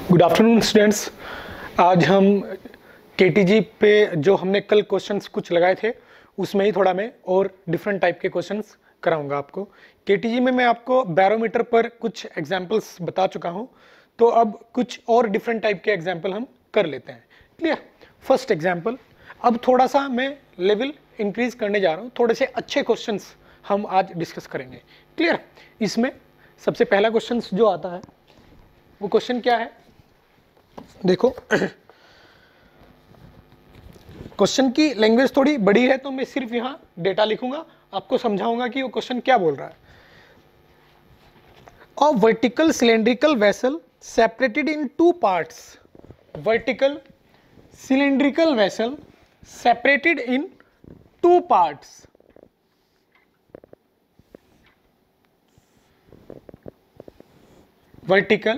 Good afternoon students. आज हम KTG पे जो हमने कल क्वेश्चंस कुछ लगाए थे उसमें ही थोड़ा मैं और डिफरेंट टाइप के क्वेश्चंस कराऊंगा आपको। केटीजी में मैं आपको बैरोमीटर पर कुछ एग्जांपल्स बता चुका हूं, तो अब कुछ और डिफरेंट टाइप के एग्जांपल हम कर लेते हैं। क्लियर? फर्स्ट एग्जांपल, अब थोड़ा सा मैं लेवल इंक्रीज करने जा रहा हूँ, थोड़े से अच्छे क्वेश्चंस हम आज डिस्कस करेंगे। क्लियर? इसमें सबसे पहला क्वेश्चन जो आता है वो क्वेश्चन क्या है, देखो। क्वेश्चन की लैंग्वेज थोड़ी बड़ी है तो मैं सिर्फ यहां डेटा लिखूंगा, आपको समझाऊंगा कि वो क्वेश्चन क्या बोल रहा है। A vertical cylindrical vessel separated in two parts, vertical cylindrical vessel separated in two parts, vertical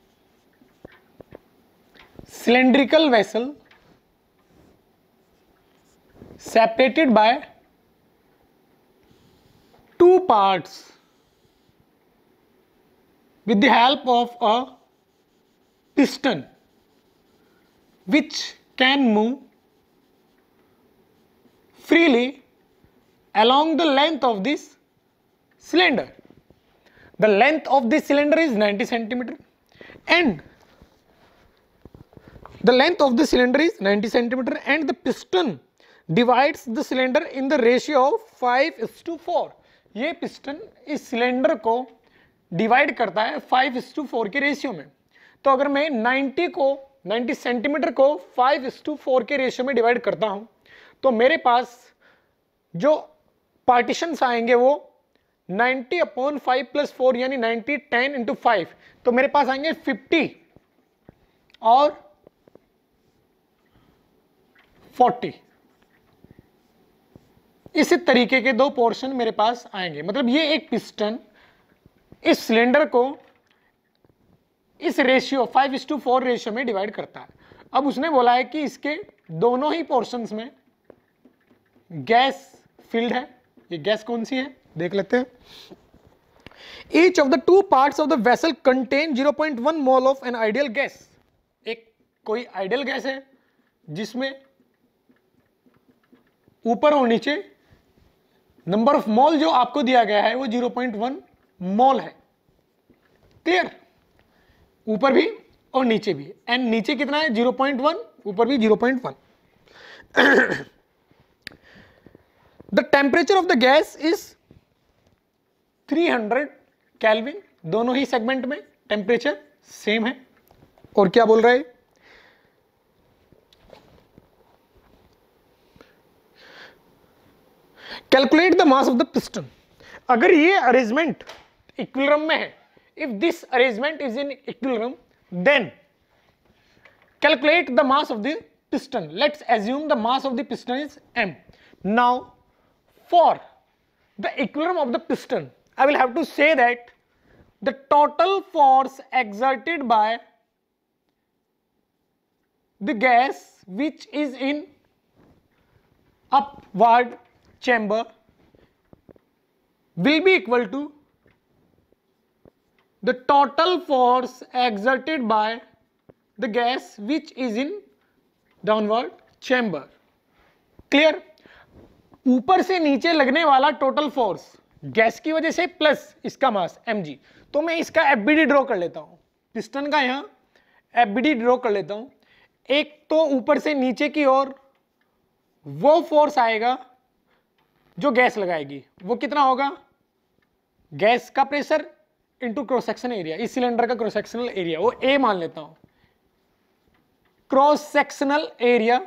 cylindrical vessel separated by two parts with the help of a piston which can move freely along the length of this cylinder. The length of this cylinder is 90 centimeter and the length of the cylinder is 90 centimeter and the piston divides the cylinder in the ratio of 5:4. ये piston इस cylinder को divide करता है 5:4 के ratio में। तो अगर मैं 90 सेंटीमीटर को 5:4 के रेशियो में डिवाइड करता हूं तो मेरे पास जो पार्टीशंस आएंगे वो 90/5 + 4 यानी 90 10 × 5, तो मेरे पास आएंगे 50 और 40। इस तरीके के दो पोर्शन मेरे पास आएंगे। मतलब ये एक पिस्टन इस सिलेंडर को इस रेशियो 5:4 रेशियो में डिवाइड करता है। अब उसने बोला है कि इसके दोनों ही पोर्शंस में गैस फिल्ड है। ये गैस कौन सी है देख लेते हैं। Each of the two parts of the vessel contain 0.1 mole of an ideal gas. एक कोई आइडियल गैस है जिसमें ऊपर और नीचे नंबर ऑफ मोल जो आपको दिया गया है वो 0.1 मोल है। क्लियर? ऊपर भी और नीचे भी। एंड नीचे कितना है 0.1, ऊपर भी 0.1। The temperature of the gas is 300 kelvin. दोनों ही सेगमेंट में टेम्परेचर सेम है। और क्या बोल रहा है, calculate the mass of the piston. अगर ये अरेंजमेंट इक्विलिब्रियम में है, if this arrangement is in equilibrium then calculate the mass of the piston. Let's assume the mass of the piston is m. Now for the equilibrium of the piston I will have to say that the total force exerted by the gas which is in upward chamber will be equal to the total force exerted by the gas which is in downward chamber. Clear? ऊपर से नीचे लगने वाला total force gas की वजह से plus इसका मास mg। तो मैं इसका एफबीडी ड्रॉ कर लेता हूं, पिस्टन का यहां एफबीडी ड्रॉ कर लेता हूं। एक तो ऊपर से नीचे की ओर वो फोर्स आएगा जो गैस लगाएगी, वो कितना होगा, गैस का pressure into cross section area. इस सिलेंडर का क्रॉस सेक्शनल एरिया वो ए मान लेता हूं। Cross sectional area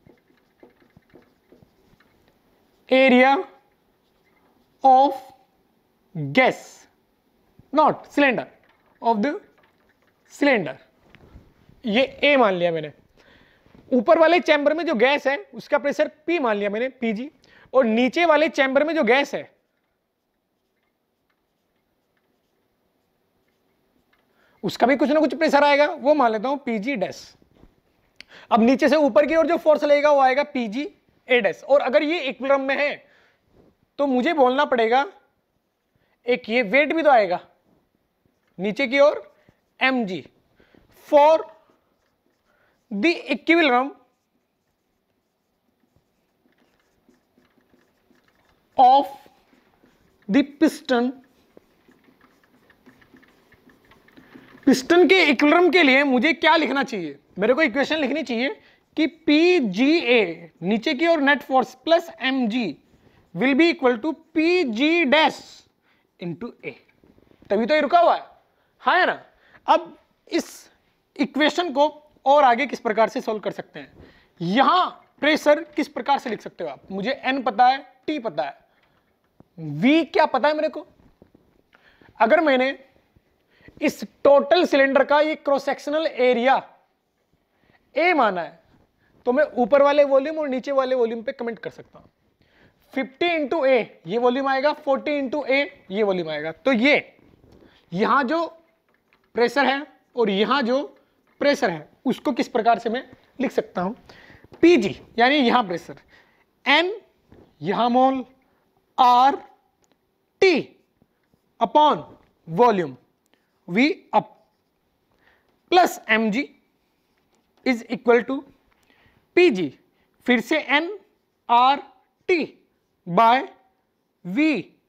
of gas, not cylinder, of the cylinder, ये A मान लिया मैंने। ऊपर वाले चैम्बर में जो गैस है उसका प्रेशर P मान लिया मैंने, Pg, और नीचे वाले चैम्बर में जो गैस है उसका भी कुछ ना कुछ प्रेशर आएगा, वो मान लेता हूं Pg डैश। अब नीचे से ऊपर की ओर जो फोर्स लगेगा वो आएगा Pg A डैश। और अगर ये इक्विलिब्रियम में है तो मुझे बोलना पड़ेगा एक ये वेट भी तो आएगा नीचे की ओर mg। for the equilibrium of the piston, piston के इक्विलिब्रियम के लिए मुझे क्या लिखना चाहिए? मेरे को इक्वेशन लिखनी चाहिए कि PGA नीचे की और net force plus mg will be equal to PG dash into A, तभी तो ये रुका हुआ है, हाँ है ना। अब इस इक्वेशन को और आगे किस प्रकार से सॉल्व कर सकते हैं? यहां प्रेशर किस प्रकार से लिख सकते हो आप? मुझे n पता है, t पता है, v क्या पता है मेरे को? अगर मैंने इस टोटल सिलेंडर का ये क्रॉस सेक्शनल एरिया a माना है तो मैं ऊपर वाले वॉल्यूम और नीचे वाले वॉल्यूम पे कमेंट कर सकता हूं। 50 इंटू ए ये वॉल्यूम आएगा, 40 इंटू ए ये वॉल्यूम आएगा। तो ये यहां जो प्रेशर है और यहां जो प्रेशर है उसको किस प्रकार से मैं लिख सकता हूं? PG यानी यहां प्रेशर, N यहां mole, R T upon volume V up plus mg is equal to PG, फिर से N R T by V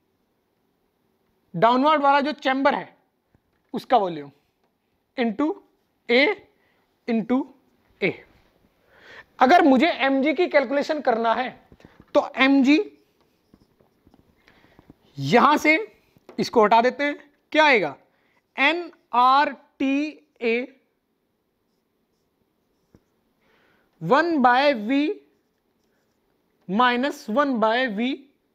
downward वाला जो चैम्बर है उसका वॉल्यूम इंटू A। अगर मुझे mg की कैलकुलेशन करना है तो mg यहां से इसको हटा देते हैं, क्या आएगा? nRTA 1 by V minus 1 by V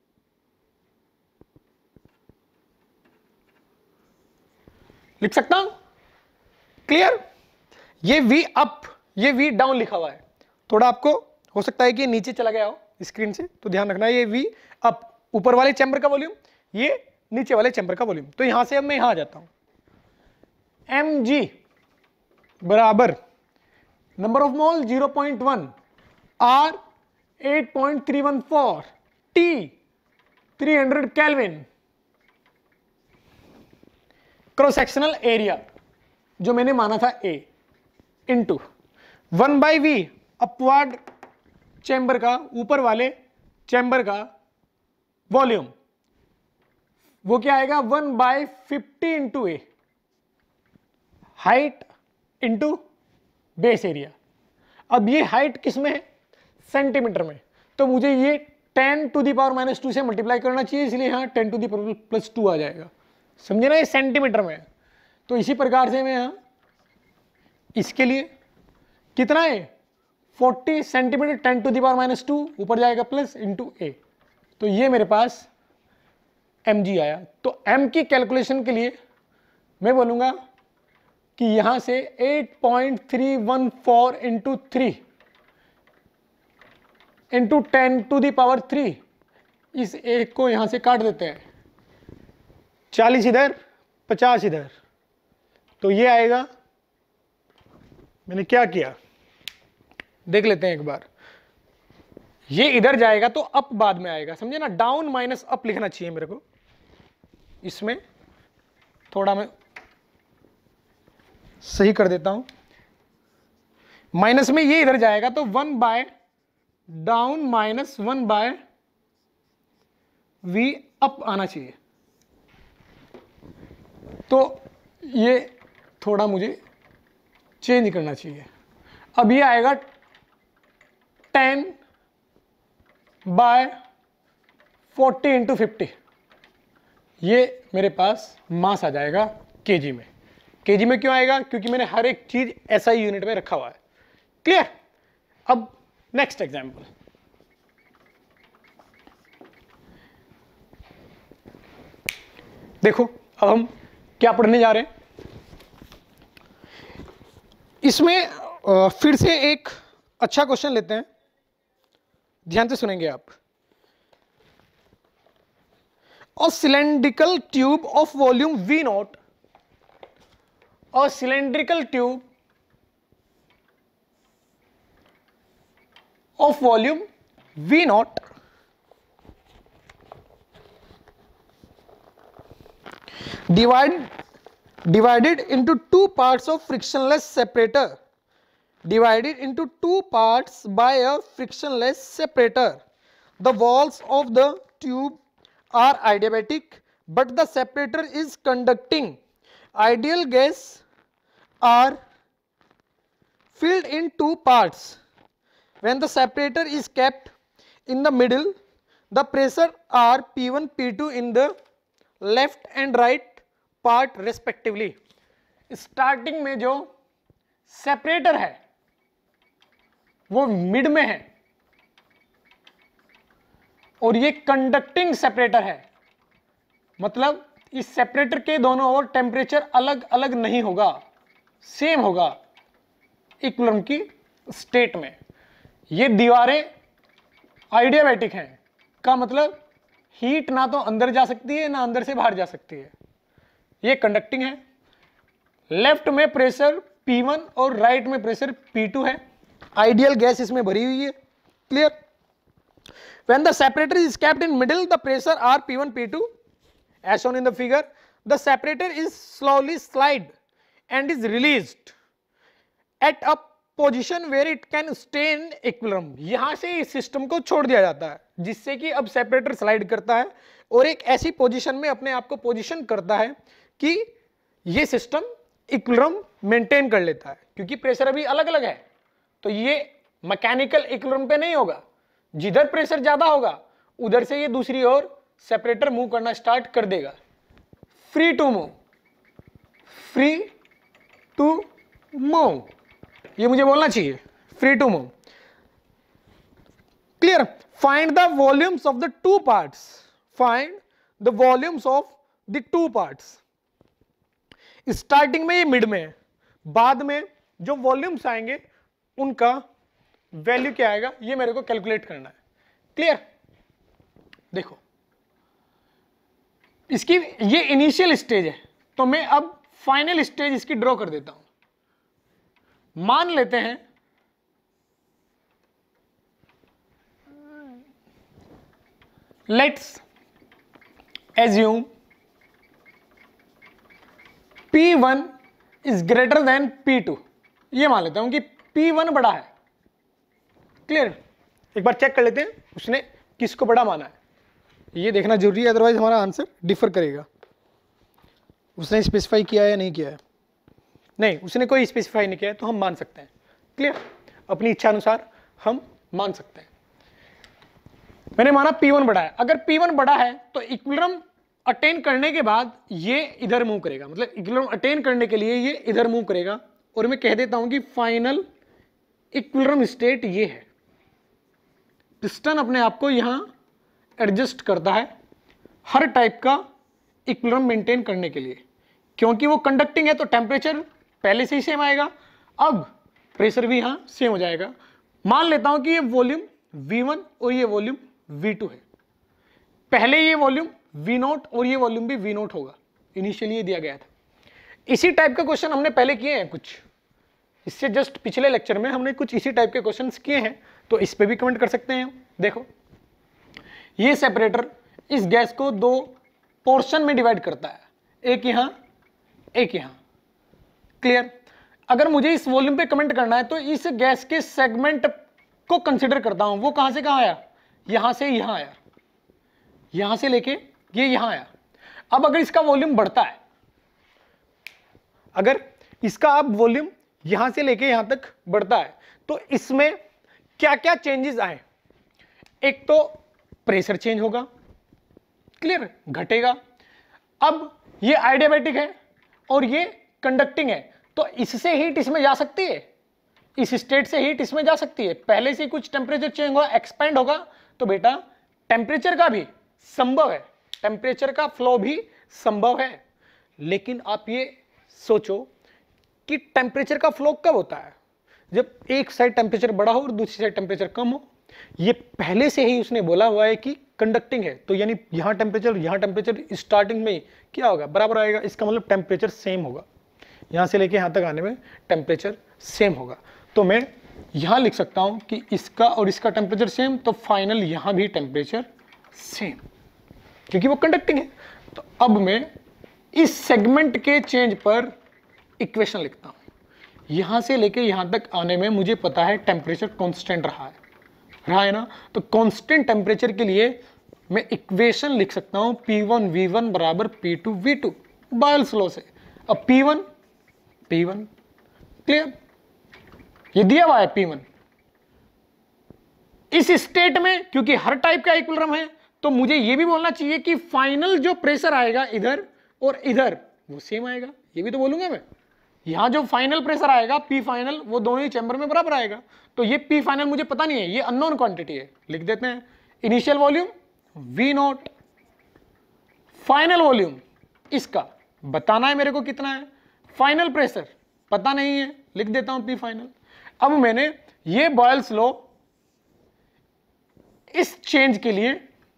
लिख सकता हूं। क्लियर? ये V अप, ये V डाउन लिखा हुआ है, थोड़ा आपको हो सकता है कि नीचे चला गया हो स्क्रीन से, तो ध्यान रखना। ये V अप ऊपर वाले चैम्बर का वॉल्यूम, ये नीचे वाले चैम्बर का वॉल्यूम। तो यहां से अब मैं यहां आ जाता हूं, mg बराबर number of mole 0.1, R 8.314, T 300 kelvin, cross sectional area जो मैंने माना था A into 1 by V upward chamber का, ऊपर वाले चैम्बर का वॉल्यूम, वो क्या आएगा? 1 by 50 into A, height into base area. अब ये हाइट किस में है? सेंटीमीटर में, तो मुझे ये 10 टू द पावर -2 से मल्टीप्लाई करना चाहिए, इसलिए यहां 10 टू द पावर +2 आ जाएगा। समझे ना? ये सेंटीमीटर में है। तो इसी प्रकार से मैं यहां इसके लिए कितना है? 40 सेंटीमीटर, 10 टू द पावर -2 ऊपर जाएगा प्लस इंटू ए, तो ये मेरे पास mg आया। तो m की कैलकुलेशन के लिए मैं बोलूंगा कि यहां से 8.314 into 3 into 10 to the power 3, इस एक को यहां से काट देते हैं, 40 इधर 50 इधर, तो ये आएगा। मैंने क्या किया देख लेते हैं एक बार। ये इधर जाएगा तो अप बाद में आएगा, समझे ना? डाउन माइनस अप लिखना चाहिए मेरे को। इसमें थोड़ा मैं सही कर देता हूं, माइनस में ये इधर जाएगा तो 1 by down minus 1 by V up आना चाहिए। तो ये थोड़ा मुझे चेंज करना चाहिए। अब ये आएगा 10 बाय 40 इंटू 50, ये मेरे पास मास आ जाएगा केजी में। केजी में क्यों आएगा? क्योंकि मैंने हर एक चीज SI यूनिट में रखा हुआ है। क्लियर? अब नेक्स्ट एग्जांपल, देखो अब हम क्या पढ़ने जा रहे हैं। इसमें फिर से एक अच्छा क्वेश्चन लेते हैं, ध्यान से सुनेंगे आप। A cylindrical tube of volume V0, a cylindrical tube of volume V0 divided divided into two parts of frictionless separator, divided into two parts by a frictionless separator. The walls of the tube are adiabatic, but the separator is conducting. Ideal gas are filled in two parts. When the separator is kept in the middle, the pressure are P1 P2 in the left and right part respectively. Starting में जो separator है वो mid में है और ये conducting separator है, मतलब इस सेपरेटर के दोनों ओर टेम्परेचर अलग अलग नहीं होगा, सेम होगा इक्विलिब्रियम की स्टेट में। ये दीवारें आइडियाबैटिक हैं का मतलब हीट ना तो अंदर जा सकती है ना अंदर से बाहर जा सकती है। ये कंडक्टिंग है, लेफ्ट में प्रेशर P1 और राइट में प्रेशर P2 है। आइडियल गैस इसमें भरी हुई है। Clear? When the separator is kept in middle, the pressure are P1 P2 as shown in the figure. The separator is slowly slide and is released at a position where it can stay in equilibrium. यहां से इस system को छोड़ दिया जाता है जिससे कि अब सेपरेटर स्लाइड करता है और एक ऐसी पोजीशन में अपने आप को पोजीशन करता है कि ये सिस्टम इक्विलिब्रियम मेंटेन कर लेता है। क्योंकि प्रेशर अभी अलग अलग है तो ये मैकेनिकल इक्विलिब्रियम पे नहीं होगा, जिधर प्रेशर ज्यादा होगा उधर से ये दूसरी ओर सेपरेटर मूव करना स्टार्ट कर देगा। Free to move, free to move, ये मुझे बोलना चाहिए, free to move. Clear? Find the volumes of the two parts, find the volumes of the two parts. Starting में ये मिड में है, बाद में जो वॉल्यूम्स आएंगे उनका वैल्यू क्या आएगा ये मेरे को कैलकुलेट करना है। क्लियर? देखो इसकी ये इनिशियल स्टेज है तो मैं अब फाइनल स्टेज इसकी ड्रॉ कर देता हूं। मान लेते हैं let's assume P1 is greater than P2। ये मान लेता हूं कि P1 बड़ा है। क्लियर? एक बार चेक कर लेते हैं उसने किसको बड़ा माना है, ये देखना जरूरी है, अदरवाइज हमारा आंसर डिफर करेगा। उसने स्पेसिफाई किया है या नहीं किया है? नहीं, उसने कोई स्पेसिफाई नहीं किया है तो हम मान सकते हैं। क्लियर? अपनी इच्छा अनुसार हम मान सकते हैं। मैंने माना P1 बड़ा है। अगर P1 बड़ा है तो इक्विलिब्रियम अटेन करने के बाद ये इधर मूव करेगा, मतलब इक्विलिब्रियम अटेन करने के लिए ये इधर मूव करेगा और मैं कह देता हूं कि फाइनल इक्विलिब्रियम स्टेट ये है। पिस्टन अपने आप को यहां एडजस्ट करता है हर टाइप का इक्विलिब्रियम मेंटेन करने के लिए। क्योंकि वो कंडक्टिंग है तो टेम्परेचर पहले से ही सेम आएगा, अब प्रेशर भी यहां सेम हो जाएगा। मान लेता हूं कि ये वॉल्यूम V1 और ये वॉल्यूम V2 है। पहले ये वॉल्यूम V0 और ये वॉल्यूम भी V0 होगा, इनिशियली ये दिया गया था। इसी टाइप का क्वेश्चन हमने पहले किए हैं कुछ, इससे जस्ट पिछले लेक्चर में हमने कुछ इसी टाइप के क्वेश्चंस किए हैं, तो इस पे भी कमेंट कर सकते हैं। देखो ये सेपरेटर इस गैस को दो पोर्शन में डिवाइड करता है, एक यहां एक यहां। क्लियर? अगर मुझे इस वॉल्यूम पे कमेंट करना है तो इस गैस के सेगमेंट को कंसीडर करता हूं। वो कहां से कहां आया? यहां से यहां आया, यहां से लेके ये यहां आया। अब अगर इसका वॉल्यूम बढ़ता है, अगर इसका अब वॉल्यूम यहां से लेके यहां तक बढ़ता है तो इसमें क्या क्या चेंजेस आए? एक तो प्रेशर चेंज होगा। क्लियर? घटेगा। अब ये आइडियाबैटिक है और ये कंडक्टिंग है तो इससे हीट इसमें जा सकती है, इस स्टेट से हीट इसमें जा सकती है। पहले से कुछ टेम्परेचर चेंज होगा, एक्सपेंड होगा तो बेटा टेम्परेचर का भी संभव है, टेम्परेचर का फ्लो भी संभव है। लेकिन आप ये सोचो कि टेम्परेचर का फ्लो कब होता है? जब एक साइड टेम्परेचर बढ़ा हो और दूसरी साइड टेम्परेचर कम हो। ये पहले से ही उसने बोला हुआ है कि कंडक्टिंग है तो यानी यहां टेम्परेचर स्टार्टिंग में क्या होगा? बराबर आएगा। इसका मतलब टेम्परेचर सेम होगा, यहां से लेके यहां तक आने में टेम्परेचर सेम होगा। तो मैं यहां लिख सकता हूं कि इसका और इसका टेम्परेचर सेम, तो फाइनल यहां भी टेम्परेचर सेम, क्योंकि वो कंडक्टिंग है। तो अब मैं इस सेगमेंट के चेंज पर इक्वेशन लिखता हूं। यहां से लेके यहां तक आने में मुझे पता है टेम्परेचर कांस्टेंट रहा है ना, तो कांस्टेंट टेम्परेचर के लिए मैं इक्वेशन लिख सकता हूं P1 V1 बराबर P2 V2 बॉयल्स लॉ से। अब P1 क्लियर, ये दिया हुआ है P1। इस स्टेट में क्योंकि हर टाइप का इक्विलिब्रियम है, तो मुझे ये भी बोलना चाहिए कि फाइनल जो प्रेशर आएगा इधर और इधर वो सेम आएगा, ये भी तो बोलूंगा मैं। यहां जो फाइनल प्रेशर आएगा P फाइनल वो दोनों ही चैम्बर में बराबर आएगा। तो ये P फाइनल मुझे पता नहीं है, ये अननोन क्वांटिटी है, लिख देते हैं initial volume V0, final volume इसका बताना है मेरे को कितना है, फाइनल प्रेशर पता नहीं है, लिख देता हूं P फाइनल। अब मैंने ये बॉयल्स लॉ इस चेंज के लिए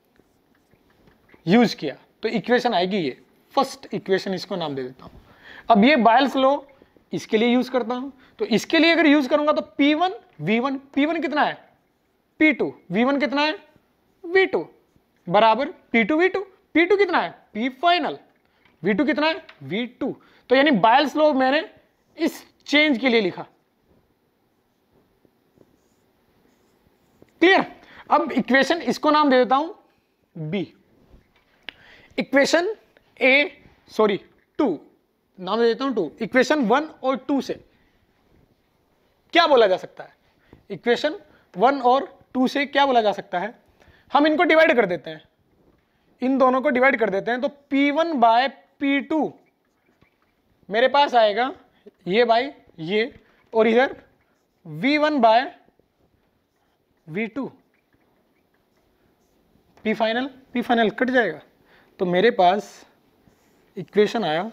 यूज किया, तो इक्वेशन आएगी ये फर्स्ट इक्वेशन, इसको नाम दे देता हूं। अब ये बॉयल्स लॉ इसके लिए यूज करता हूं, तो इसके लिए अगर यूज करूंगा तो P1 V1, P1 कितना है P2, V1 कितना है V2 बराबर P2 V2, P2 कितना है P फाइनल, V2 कितना है V2। तो यानी बॉयल्स लॉ मैंने इस चेंज के लिए लिखा, क्लियर। अब इक्वेशन इसको नाम दे देता हूं B, इक्वेशन टू नाम दे देता हूं 2। इक्वेशन 1 और 2 से क्या बोला जा सकता है, इक्वेशन 1 और 2 से क्या बोला जा सकता है, हम इनको डिवाइड कर देते हैं, इन दोनों को डिवाइड कर देते हैं, तो P1 बाय P2 मेरे पास आएगा ये बाय ये, और इधर V1 bye V2, P final cut जाएगा, तो मेरे पास इक्वेशन आया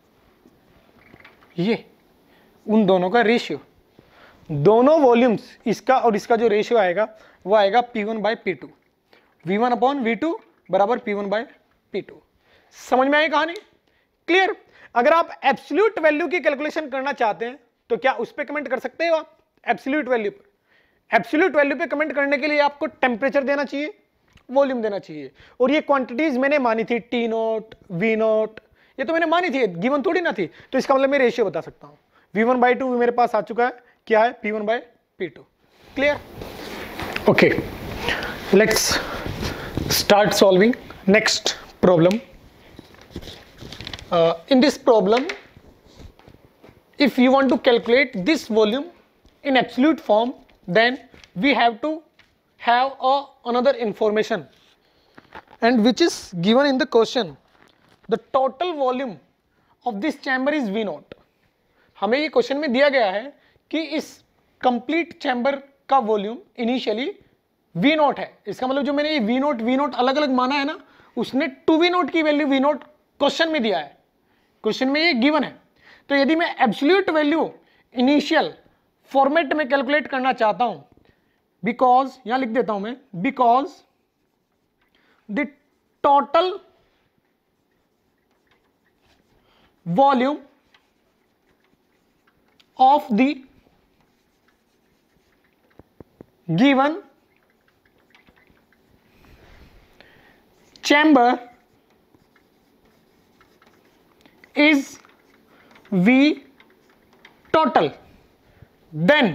ये उन दोनों का रेशियो, दोनों वॉल्यूम्स इसका और इसका जो रेशियो आएगा वो आएगा P1 bye P2, V1 upon V2 बराबर P1 बाय P2। समझ में आई कहानी, क्लियर। अगर आप एब्सोल्यूट वैल्यू की कैलकुलेशन करना चाहते हैं तो क्या उस पर कमेंट कर सकते हो आप, एब्सोल्यूट वैल्यू पर। एब्सोल्यूट वैल्यू पे कमेंट करने के लिए आपको टेम्परेचर देना चाहिए, वॉल्यूम देना चाहिए, और ये क्वांटिटीज मैंने मानी थी T0 V0, ये तो मैंने मानी थी, गिवन थोड़ी ना थी, तो इसका मतलब मैं रेशियो बता सकता हूं। V1 बाई 2 मेरे पास आ चुका है, क्या है P1 by P2, clear. Okay, let's start solving next problem. in this problem, if you want to calculate this volume in absolute form, then we have to have another information, and which is given in the question. The total volume of this chamber is V0. हमें ये question में दिया गया है कि इस complete chamber का volume initially V0 है। इसका मतलब जो मैंने ये V0 अलग अलग माना है ना, उसने 2V0 की वैल्यू V0 क्वेश्चन में दिया है, क्वेश्चन में ये गिवन है। तो यदि मैं एब्सोल्यूट वैल्यू इनिशियल फॉर्मेट में कैलकुलेट करना चाहता हूं, बिकॉज यहां लिख देता हूं मैं, because the total volume of the given chamber is V total, then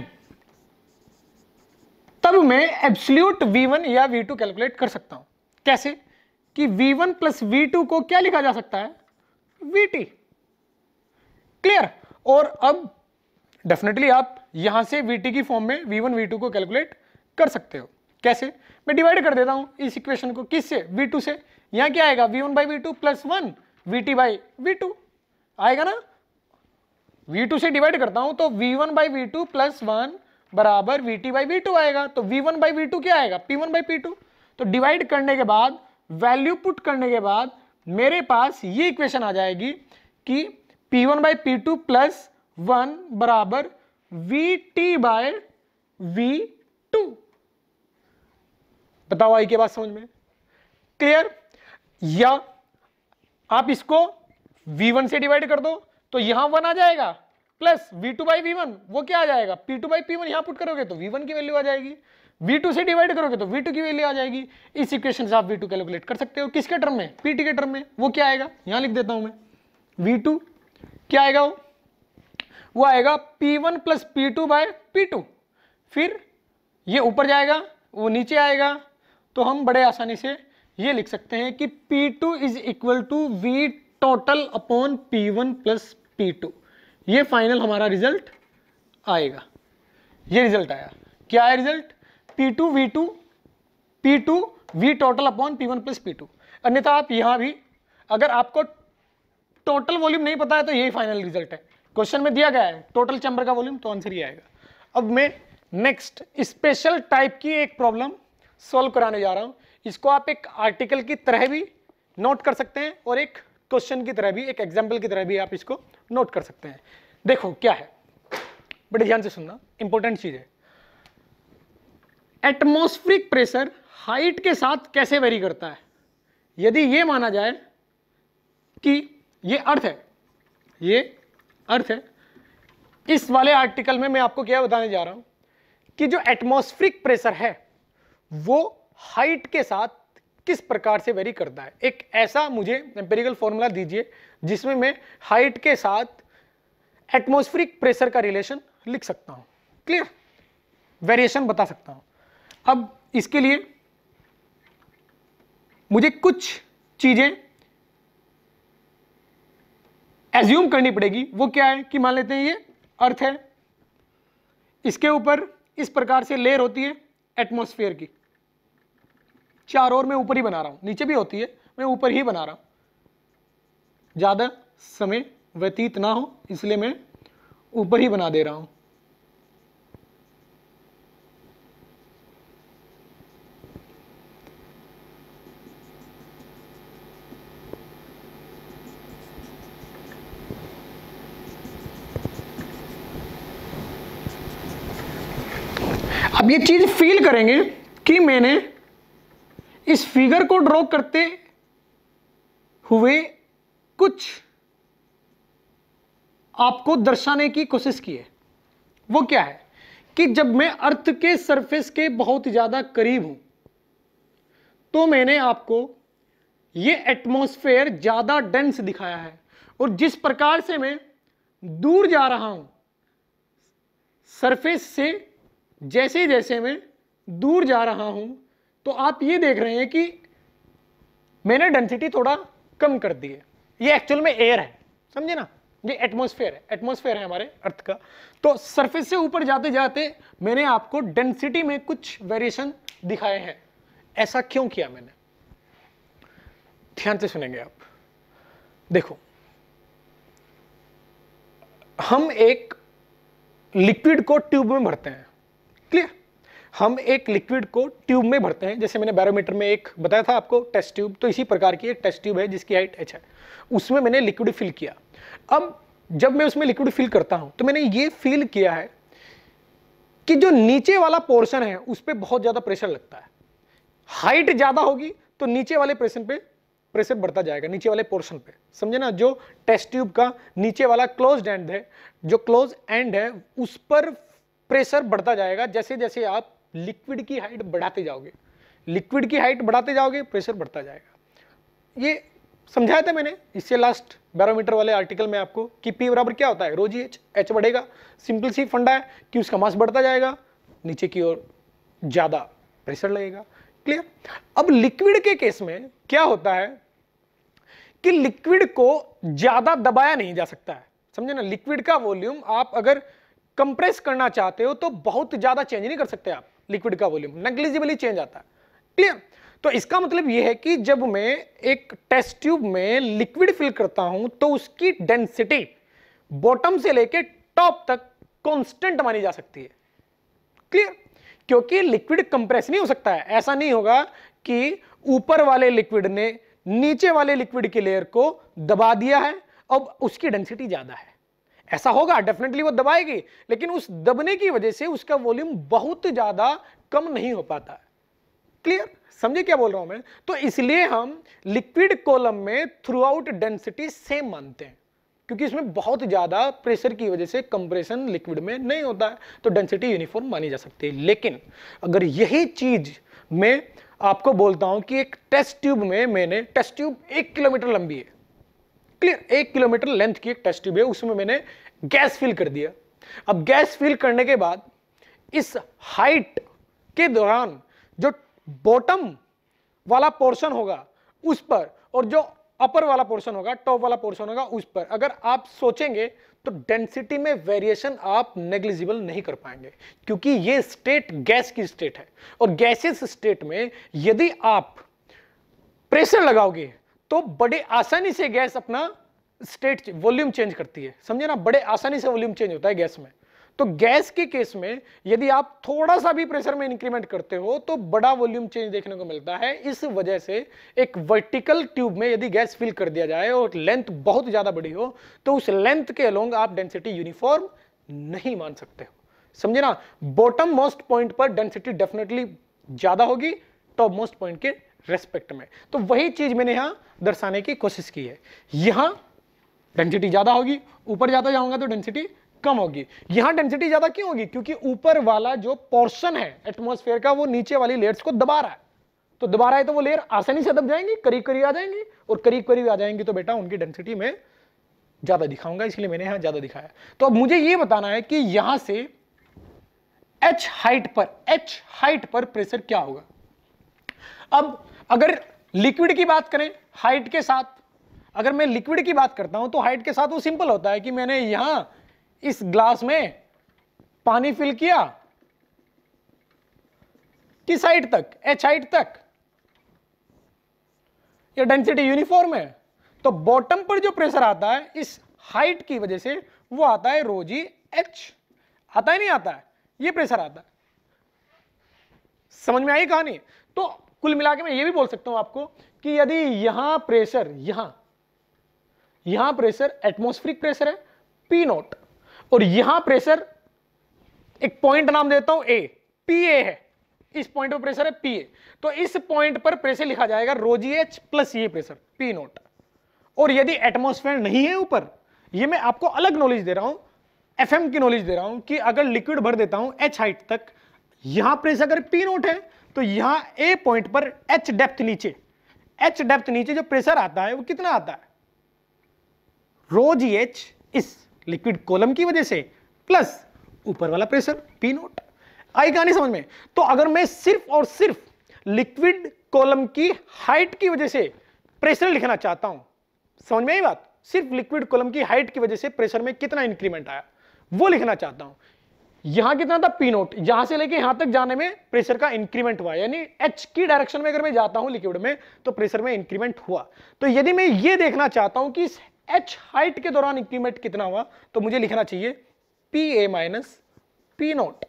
तब मैं एब्सोल्यूट V1 या V2 कैलकुलेट कर सकता हूं। कैसे कि V1 प्लस V2 को क्या लिखा जा सकता है, VT, क्लियर। और अब डेफिनेटली आप यहां से VT की फॉर्म में V1 V2 को कैलकुलेट कर सकते हो। कैसे, मैं डिवाइड कर देता हूं इस इक्वेशन को, किससे, V2 से। यहां क्या आएगा, V1 by V2 plus 1 VT by V2 आएगा ना। V2 से डिवाइड करता हूं तो V1 बाई V2 प्लस 1 बराबर VT बाई V2 आएगा। तो V1 बाई V2 क्या आएगा, P1 बाई P2। तो डिवाइड करने के बाद, वैल्यू पुट करने के बाद मेरे पास ये इक्वेशन आ जाएगी कि P1 बाई P2 प्लस 1 बराबर VT बाय V2। बताओ आई के बात समझ में, क्लियर। या आप इसको V1 से डिवाइड कर दो तो यहां 1 आ जाएगा, प्लस V2 बाई V1 वो क्या आ जाएगा, P2 बाई P1 यहां पुट करोगे तो V1 की वैल्यू आ जाएगी, V2 से डिवाइड करोगे तो V2 की वैल्यू आ जाएगी। इस इक्वेशन से आप V2 कैलकुलेट कर सकते हो, किसके टर्म में, PT के टर्म में। वो क्या आएगा, यहां लिख देता हूं मैं, V2 क्या आएगा, वो आएगा P1 plus P2 bye P2। फिर ये ऊपर जाएगा, वो नीचे आएगा, तो हम बड़े आसानी से ये लिख सकते हैं कि P2 is equal to V total upon P1 plus P2। ये फाइनल हमारा रिजल्ट आएगा। ये रिजल्ट आया, क्या है result, P2 V total upon P1 plus P2। अन्यथा आप यहां भी अगर आपको टोटल वॉल्यूम नहीं पता है तो यही फाइनल रिजल्ट है। क्वेश्चन में दिया गया है टोटल चैम्बर का वॉल्यूम, तो आंसर ये आएगा। अब मैं नेक्स्ट स्पेशल टाइप की एक प्रॉब्लम सॉल्व कराने जा रहा हूं। इसको आप एक आर्टिकल की तरह भी नोट कर सकते हैं और एक क्वेश्चन की तरह भी, एक एग्जाम्पल की तरह भी आप इसको नोट कर सकते हैं। देखो क्या है, बड़े ध्यान से सुनना, इंपॉर्टेंट चीज है। एटमॉस्फेरिक प्रेशर हाइट के साथ कैसे वेरी करता है। यदि ये माना जाए कि ये अर्थ है, ये अर्थ है, इस वाले आर्टिकल में मैं आपको क्या बताने जा रहा हूं कि जो एटमॉस्फेरिक प्रेशर है वो हाइट के साथ किस प्रकार से वेरी करता है। एक ऐसा मुझे एम्पिरिकल फॉर्मूला दीजिए जिसमें मैं हाइट के साथ एटमॉस्फेरिक प्रेशर का रिलेशन लिख सकता हूं, क्लियर, वेरिएशन बता सकता हूं। अब इसके लिए मुझे कुछ चीजें एज्यूम करनी पड़ेगी। वो क्या है कि मान लेते हैं ये अर्थ है, इसके ऊपर इस प्रकार से लेयर होती है एटमॉस्फेयर की, चारों ओर मैं ऊपर ही बना रहा हूं, नीचे भी होती है, मैं ऊपर ही बना रहा हूं, ज्यादा समय व्यतीत ना हो इसलिए मैं ऊपर ही बना दे रहा हूं। अब ये चीज फील करेंगे कि मैंने इस फिगर को ड्रॉ करते हुए कुछ आपको दर्शाने की कोशिश की है। वो क्या है कि जब मैं अर्थ के सरफेस के बहुत ज्यादा करीब हूं तो मैंने आपको ये एटमॉस्फेयर ज्यादा डेंस दिखाया है, और जिस प्रकार से मैं दूर जा रहा हूं सरफेस से, जैसे जैसे मैं दूर जा रहा हूं तो आप ये देख रहे हैं कि मैंने डेंसिटी थोड़ा कम कर दी है। ये एक्चुअल में एयर है, समझे ना, ये एटमॉस्फेयर है, एटमॉस्फेयर है हमारे अर्थ का। तो सरफेस से ऊपर जाते जाते मैंने आपको डेंसिटी में कुछ वेरिएशन दिखाए हैं। ऐसा क्यों किया मैंने, ध्यान से सुनेंगे आप। देखो, हम एक लिक्विड को ट्यूब में भरते हैं, क्लियर, हम एक लिक्विड को ट्यूब में भरते हैं। जैसे मैंने बैरोमीटर में एक बताया था आपको टेस्ट ट्यूब, तो इसी प्रकार की एक टेस्ट ट्यूब है जिसकी हाइट h है, उसमें मैंने लिक्विड फिल किया। अब जब मैं उसमें लिक्विड फिल करता हूं तो मैंने ये फील किया है कि जो नीचे वाला पोर्शन है उस पर बहुत ज्यादा प्रेशर लगता है। हाइट ज्यादा होगी तो नीचे वाले प्रेशर बढ़ता जाएगा, नीचे वाले पोर्शन पे, समझे ना। जो टेस्ट ट्यूब का नीचे वाला क्लोज्ड एंड है, जो क्लोज एंड है उस पर प्रेशर बढ़ता जाएगा जैसे जैसे आप लिक्विड की हाइट बढ़ाते जाओगे। लिक्विड की हाइट बढ़ाते जाओगे प्रेशर बढ़ता जाएगा। ये समझाया था मैंने इससे लास्ट बैरोमीटर वाले आर्टिकल में आपको कि P बराबर क्या होता है, रो जी एच, एच बढ़ेगा, सिंपल सी फंडा है कि उसका मास बढ़ता जाएगा, नीचे की ओर ज्यादा प्रेशर लगेगा, क्लियर। अब लिक्विड के केस में क्या होता है कि लिक्विड को ज्यादा दबाया नहीं जा सकता है, समझे ना। लिक्विड का वॉल्यूम आप अगर कंप्रेस करना चाहते हो तो बहुत ज्यादा चेंज नहीं कर सकते आप, लिक्विड का वॉल्यूम नेग्लिजिबली चेंज आता है, क्लियर। तो इसका मतलब यह है कि जब मैं एक टेस्ट ट्यूब में लिक्विड फिल करता हूं तो उसकी डेंसिटी बॉटम से लेके टॉप तक कांस्टेंट मानी जा सकती है, क्लियर, क्योंकि लिक्विड कंप्रेस नहीं हो सकता है। ऐसा नहीं होगा कि ऊपर वाले लिक्विड ने नीचे वाले लिक्विड की लेयर को दबा दिया है, अब उसकी डेंसिटी ज्यादा है। ऐसा होगा, डेफिनेटली वो दबाएगी, लेकिन उस दबने की वजह से उसका वॉल्यूम बहुत ज्यादा कम नहीं हो पाता है, क्लियर, समझे क्या बोल रहा हूं मैं। तो इसलिए हम लिक्विड कॉलम में थ्रू आउट डेंसिटी सेम मानते हैं, क्योंकि इसमें बहुत ज्यादा प्रेशर की वजह से कंप्रेशन लिक्विड में नहीं होता है, तो डेंसिटी यूनिफॉर्म मानी जा सकती है। लेकिन अगर यही चीज मैं आपको बोलता हूं कि एक टेस्ट ट्यूब में मैंने, टेस्ट ट्यूब 1 किलोमीटर लंबी है, क्लियर, 1 किलोमीटर लेंथ की एक टेस्ट ट्यूब है, उसमें मैंने गैस फिल कर दिया। अब गैस फिल करने के बाद इस हाइट के दौरान जो बॉटम वाला पोर्शन होगा उस पर और जो अपर वाला पोर्शन होगा, टॉप वाला पोर्शन होगा उस पर, अगर आप सोचेंगे तो डेंसिटी में वेरिएशन आप नेग्लिजिबल नहीं कर पाएंगे, क्योंकि ये स्टेट गैस की स्टेट है और गैसेस स्टेट में यदि आप प्रेशर लगाओगे तो बड़े आसानी से गैस अपना स्टेट वॉल्यूम चेंज करती है, समझे ना, बड़े आसानी से वॉल्यूम चेंज होता है गैस में। तो गैस के केस में यदि आप थोड़ा सा भी प्रेशर में इंक्रीमेंट करते हो तो बड़ा वॉल्यूम चेंज देखने को मिलता है। इस वजह से एक वर्टिकल ट्यूब में यदि गैस फिल कर दिया जाए और लेंथ बहुत ज्यादा बड़ी हो तो उस लेंथ के अलोंग आप डेंसिटी यूनिफॉर्म नहीं मान सकते हो, समझे ना। बॉटम मोस्ट पॉइंट पर डेंसिटी डेफिनेटली ज्यादा होगी टॉप मोस्ट पॉइंट के रेस्पेक्ट में। तो वही चीज मैंने यहां दर्शाने की कोशिश की है। यहां डेंसिटी ज्यादा होगी, ऊपर जाता जाऊंगा तो डेंसिटी कम होगी। यहां डेंसिटी ज्यादा क्यों होगी? क्योंकि ऊपर वाला जो पोर्शन है एटमॉस्फेयर का वो नीचे वाली लेयर्स को दबा रहा है, तो दबा रहा है तो वो लेयर आसानी से दब जाएंगी, करीब करीब आ जाएंगी, और करीब करीब आ जाएंगी तो बेटा उनकी डेंसिटी में ज्यादा दिखाऊंगा, इसलिए मैंने यहां ज्यादा दिखाया। तो अब मुझे ये बताना है कि यहां से एच हाइट पर प्रेशर क्या होगा। अब अगर लिक्विड की बात करें हाइट के साथ, अगर मैं लिक्विड की बात करता हूं तो हाइट के साथ वो सिंपल होता है कि मैंने यहां इस ग्लास में पानी फिल किया किस हाइट तक, एच हाइट तक, ये डेंसिटी यूनिफॉर्म है। तो बॉटम पर जो प्रेशर आता है इस हाइट की वजह से वो आता है रो जी एच, आता है नहीं आता है, ये प्रेशर आता है। समझ में आई कहानी? तो कुल मिला के मैं ये भी बोल सकता हूं आपको कि यदि यहां प्रेशर, यहां प्रेशर एटमॉस्फेरिक प्रेशर है पी नॉट, और यहां प्रेशर एक पॉइंट नाम देता हूं ए, पी ए है, इस पॉइंट पर प्रेशर है पी ए, तो इस पॉइंट पर प्रेशर लिखा जाएगा रो जी एच प्लस ये प्रेशर पी नॉट। और यदि एटमॉस्फेयर नहीं है ऊपर, ये मैं आपको अलग नॉलेज दे रहा हूं, एफएम की नॉलेज दे रहा हूं कि अगर लिक्विड भर देता हूं एच हाइट तक, यहां प्रेशर अगर पी नॉट है तो यहां ए पॉइंट पर एच डेप्थ नीचे जो प्रेशर आता है वो कितना आता है, रो जी एच इस लिक्विड कॉलम की वजह से प्लस ऊपर वाला प्रेशर पी नॉट। आई कहानी समझ में? तो अगर मैं सिर्फ और सिर्फ लिक्विड कॉलम की हाइट की वजह से प्रेशर लिखना चाहता हूं, समझ में आई बात, सिर्फ लिक्विड कॉलम की हाइट की वजह से प्रेशर में कितना इंक्रीमेंट आया वो लिखना चाहता हूं, यहां कितना था पी नॉट, यहां से लेके यहां तक जाने में प्रेशर का इंक्रीमेंट हुआ, यानी एच की डायरेक्शन में अगर मैं जाता हूं लिक्विड में तो प्रेशर में इंक्रीमेंट हुआ। तो यदि मैं ये देखना चाहता हूं कि इस एच हाइट के दौरान इंक्रीमेंट कितना हुआ तो मुझे लिखना चाहिए P A minus P nought.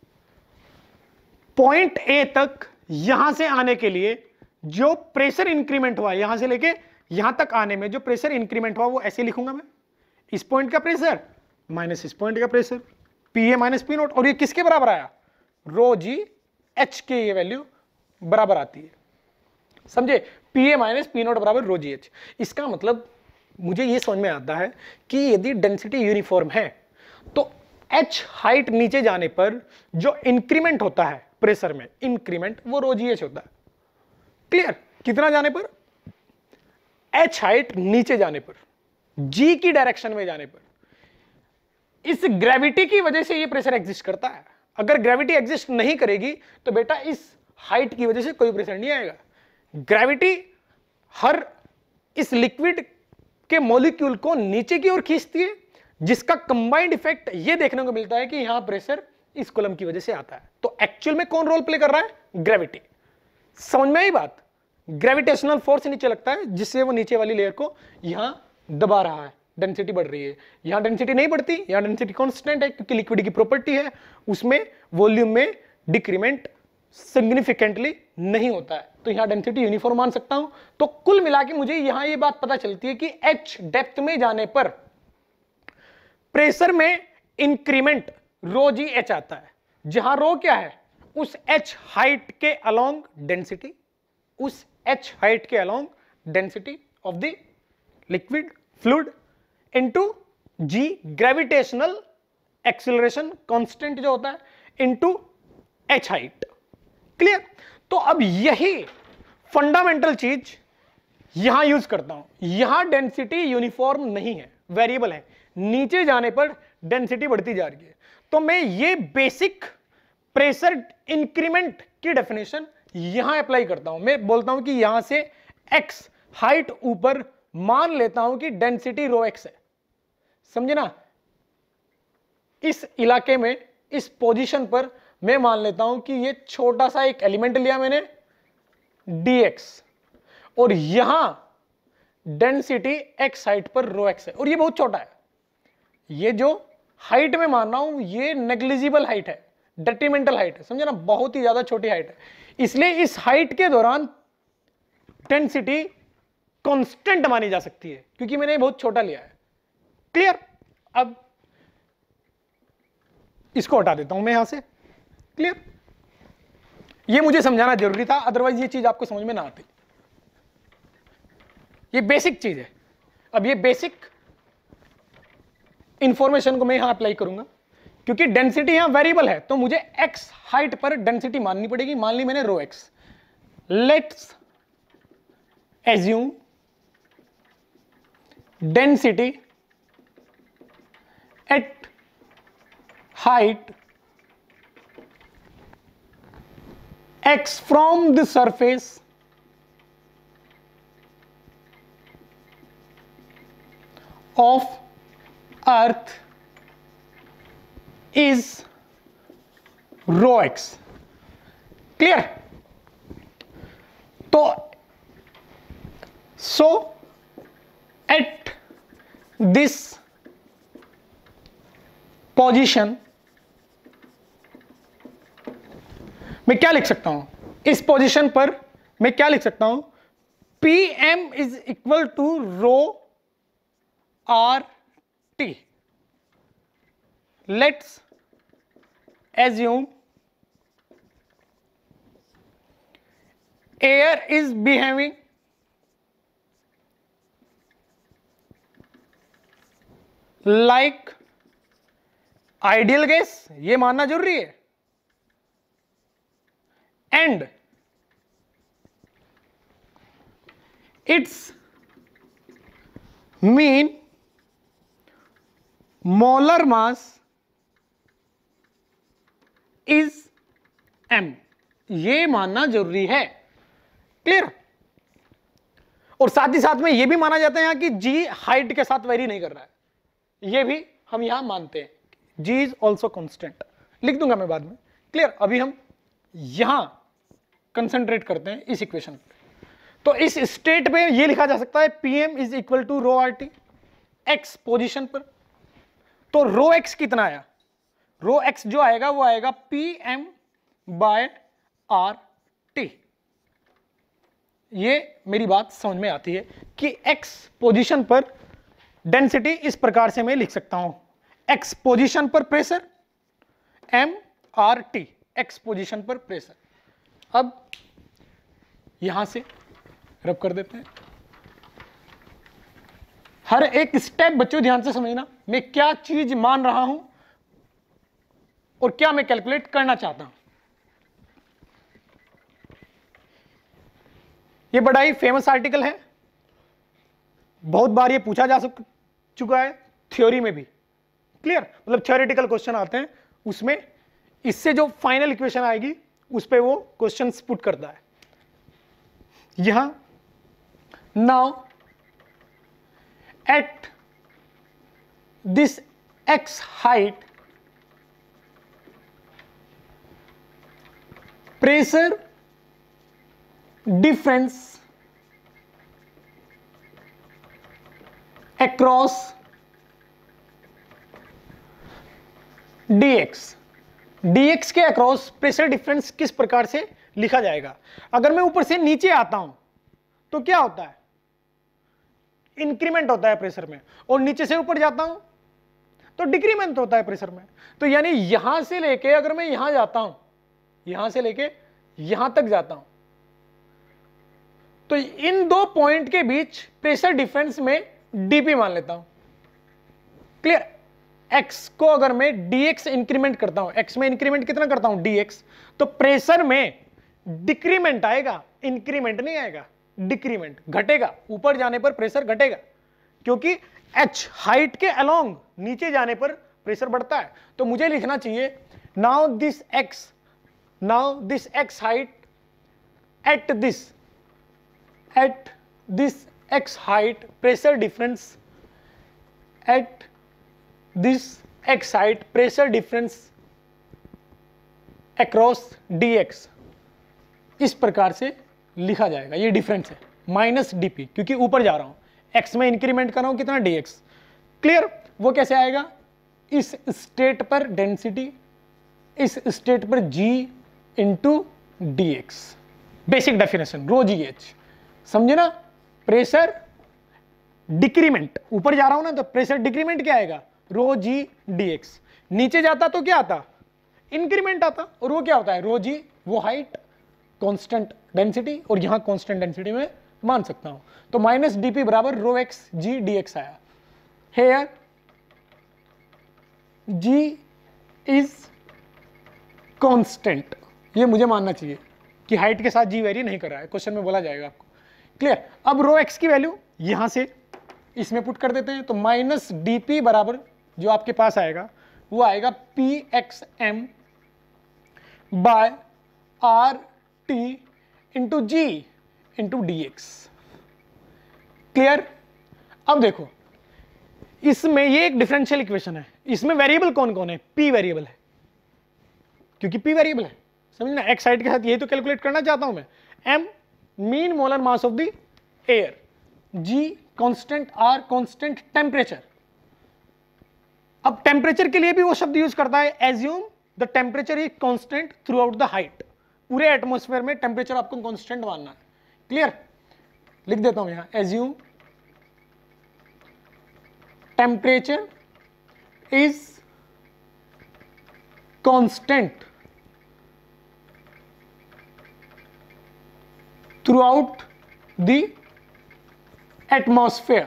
Point A तक यहां से आने के लिए जो प्रेशर इंक्रीमेंट हुआ, यहां से लेके यहां तक आने में जो प्रेशर इंक्रीमेंट हुआ वो ऐसे लिखूंगा मैं, इस पॉइंट का प्रेशर माइनस इस पॉइंट का pressure, P A minus P nought, और ये किसके बराबर आया, रो जी एच के ये वैल्यू बराबर आती है, समझे, P A minus P nought बराबर रो जी एच। इसका मतलब मुझे ये समझ में आता है कि यदि डेंसिटी यूनिफॉर्म है तो एच हाइट नीचे जाने पर जो इंक्रीमेंट होता है प्रेशर में, इंक्रीमेंट वो रो जी एच होता है। क्लियर? कितना जाने पर, एच हाइट नीचे जाने पर, जी की डायरेक्शन में जाने पर, इस ग्रेविटी की वजह से ये प्रेशर एग्जिस्ट करता है। अगर ग्रेविटी एग्जिस्ट नहीं करेगी तो बेटा इस हाइट की वजह से कोई प्रेशर नहीं आएगा। ग्रेविटी हर इस लिक्विड के मॉलिक्यूल को नीचे की ओर खींचती है, जिसका कंबाइंड इफेक्ट ये देखने को मिलता है कि यहां प्रेशर इस कॉलम की वजह से आता है। तो एक्चुअल में कौन रोल प्ले कर रहा है, ग्रेविटी। समझ में आई बात, ग्रेविटेशनल फोर्स नीचे लगता है जिससे वो नीचे वाली लेयर को यहां दबा रहा है, डेंसिटी बढ़ रही है। यहां डेंसिटी नहीं बढ़ती, यहां डेंसिटी कांस्टेंट है क्योंकि लिक्विड की प्रॉपर्टी है, उसमें वॉल्यूम में डिक्रीमेंट सिग्निफिकेंटली नहीं होता है, तो यहां डेंसिटी यूनिफॉर्म मान सकता हूं। तो कुल मिला के मुझे यहां ये बात पता चलती है कि एच डेप्थ में जाने पर प्रेशर में इंक्रीमेंट रो जी एच आता है, जहां रो क्या है, उस एच हाइट के अलोंग डेंसिटी, उस एच हाइट के along density of the liquid fluid into g gravitational acceleration constant जो होता है इनटू एच हाइट। क्लियर? तो अब यही फंडामेंटल चीज यहां यूज करता हूं, यहां डेंसिटी यूनिफॉर्म नहीं है, वेरिएबल है, नीचे जाने पर डेंसिटी बढ़ती जा रही है। तो मैं ये बेसिक प्रेशर इंक्रीमेंट की डेफिनेशन यहां अप्लाई करता हूं। मैं बोलता हूं कि यहां से एक्स हाइट ऊपर मान लेता हूं कि डेंसिटी रो एक्स है, समझे ना। इस इलाके में, इस पोजीशन पर मैं मान लेता हूं कि ये छोटा सा एक एलिमेंट लिया मैंने dx, और यहां डेंसिटी x हाइट पर रो एक्स है, और ये बहुत छोटा है। ये जो हाइट में मान रहा हूं ये नेग्लिजिबल हाइट है, डेट्रीमेंटल हाइट है, समझे ना, बहुत ही ज्यादा छोटी हाइट है। इसलिए इस हाइट के दौरान डेंसिटी कांस्टेंट मानी जा सकती है, क्योंकि मैंने बहुत छोटा लिया है। क्लियर? अब इसको हटा देता हूं मैं यहां से। क्लियर? ये मुझे समझाना जरूरी था, अदरवाइज ये चीज आपको समझ में ना आती। ये बेसिक चीज है। अब ये बेसिक इंफॉर्मेशन को मैं यहां अप्लाई करूंगा, क्योंकि डेंसिटी यहां वेरिएबल है, तो मुझे एक्स हाइट पर डेंसिटी माननी पड़ेगी। मान ली मैंने rho x. Let's assume density at height x from the surface of earth is rho x. Clear? तो so at this position मैं क्या लिख सकता हूं? इस पोजीशन पर मैं क्या लिख सकता हूं? Pm is equal to rho R T. Let's assume air is behaving like ideal gas, ये मानना जरूरी है, and its mean molar mass is m, ये मानना जरूरी है। क्लियर? और साथ ही साथ में ये भी माना जाता है यहां कि g हाइट के साथ वेरी नहीं कर रहा है, ये भी हम यहां मानते हैं, g इज ऑल्सो कॉन्स्टेंट। लिख दूंगा मैं बाद में। क्लियर? अभी हम यहां कंसंट्रेट करते हैं इस इक्वेशन पे। तो इस स्टेट पे ये लिखा जा सकता है Pm is equal to rho R T x position पर। तो रो एक्स कितना आया? रो एक्स जो आएगा वो आएगा Pm बाय आर टी। ये मेरी बात समझ में आती है कि x पोजीशन पर डेंसिटी इस प्रकार से मैं लिख सकता हूं, x पोजीशन पर pressure m R T, x position पर प्रेशर। अब यहां से रब कर देते हैं। हर एक स्टेप बच्चों ध्यान से समझना, मैं क्या चीज मान रहा हूं और क्या मैं कैलकुलेट करना चाहता हूं। ये बड़ा ही फेमस आर्टिकल है, बहुत बार ये पूछा जा चुका है थ्योरी में भी। क्लियर? मतलब थ्योरेटिकल क्वेश्चन आते हैं, उसमें इससे जो फाइनल इक्वेशन आएगी उस पे वो क्वेश्चंस पुट करता है। यहां now at this x height pressure difference across dx के अक्रॉस प्रेशर डिफरेंस किस प्रकार से लिखा जाएगा? अगर मैं ऊपर से नीचे आता हूं तो क्या होता है? इंक्रीमेंट होता है प्रेशर में, और नीचे से ऊपर जाता हूं तो डिक्रीमेंट होता है प्रेशर में। तो यानी यहां से लेके अगर मैं यहां जाता हूं, यहां से लेके यहां तक जाता हूं, तो इन दो पॉइंट के बीच प्रेशर डिफरेंस में डीपी मान लेता हूं। क्लियर? x को अगर मैं dx इंक्रीमेंट करता हूं, x में इंक्रीमेंट कितना करता हूं? dx, तो प्रेशर में डिक्रीमेंट आएगा, इंक्रीमेंट नहीं आएगा। डिक्रीमेंट, घटेगा, ऊपर जाने पर प्रेशर घटेगा, क्योंकि h हाइट के अलोंग नीचे जाने पर प्रेशर बढ़ता है। तो मुझे लिखना चाहिए now this x height at this x height pressure difference at this x height pressure difference across dx इस प्रकार से लिखा जाएगा। ये डिफरेंस है माइनस dp, क्योंकि ऊपर जा रहा हूं, x में इंक्रीमेंट कर रहा हूं कितना dx। क्लियर? वो कैसे आएगा? इस स्टेट पर डेंसिटी, इस स्टेट पर g into dx, basic definition rho g h, समझे ना? प्रेशर डिक्रीमेंट, ऊपर जा रहा हूं ना तो प्रेशर डिक्रीमेंट क्या आएगा? Rho g d x. नीचे जाता तो क्या आता? इंक्रीमेंट आता। और वो क्या होता है? रो जी, वो हाइट, कांस्टेंट डेंसिटी, और यहां कांस्टेंट डेंसिटी में मान सकता हूं। तो माइनस डीपी बराबर rho x g d x आया। हेयर जी इज कांस्टेंट, ये मुझे मानना चाहिए कि हाइट के साथ जी वेरी नहीं कर रहा है, क्वेश्चन में बोला जाएगा आपको। क्लियर? अब रो एक्स की वैल्यू यहां से इसमें पुट कर देते हैं, तो माइनस डीपी बराबर जो आपके पास आएगा वो आएगा P x M by R T into g into d x. Clear? अब देखो, इसमें ये एक डिफरेंशियल इक्वेशन है, इसमें वेरिएबल कौन कौन है? पी वेरिएबल है, क्योंकि पी वेरिएबल है, समझना? एक्स साइड के साथ यही तो कैलकुलेट करना चाहता हूं मैं। M mean molar mass of the air, g constant, R constant temperature. अब टेम्परेचर के लिए भी वो शब्द यूज करता है, assume the temperature is constant throughout the height. पूरे एटमॉस्फेयर में टेम्परेचर आपको कांस्टेंट मानना है। क्लियर? लिख देता हूं यहां, assume temperature is constant throughout the atmosphere।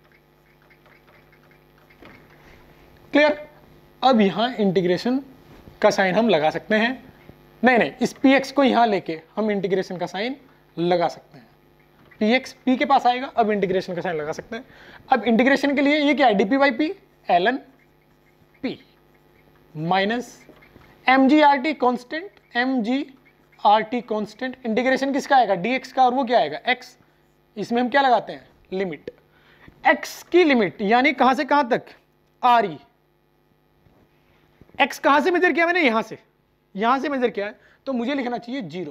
Clear? अब यहां इंटीग्रेशन का साइन हम लगा सकते हैं। नहीं, इस px को यहां लेके हम इंटीग्रेशन का साइन लगा सकते हैं। px p के पास आएगा, अब इंटीग्रेशन का साइन लगा सकते हैं। अब इंटीग्रेशन के लिए ये क्या है? dp by P ln p minus mgrt constant, mgrt constant, integration किसका आएगा? dx का, और वो क्या आएगा? x। इसमें हम क्या लगाते हैं? लिमिट, x की लिमिट, यानी कहां से कहां तक? re। x कहां से मेजर किया मैंने? यहां से मेजर किया है, तो मुझे लिखना चाहिए 0।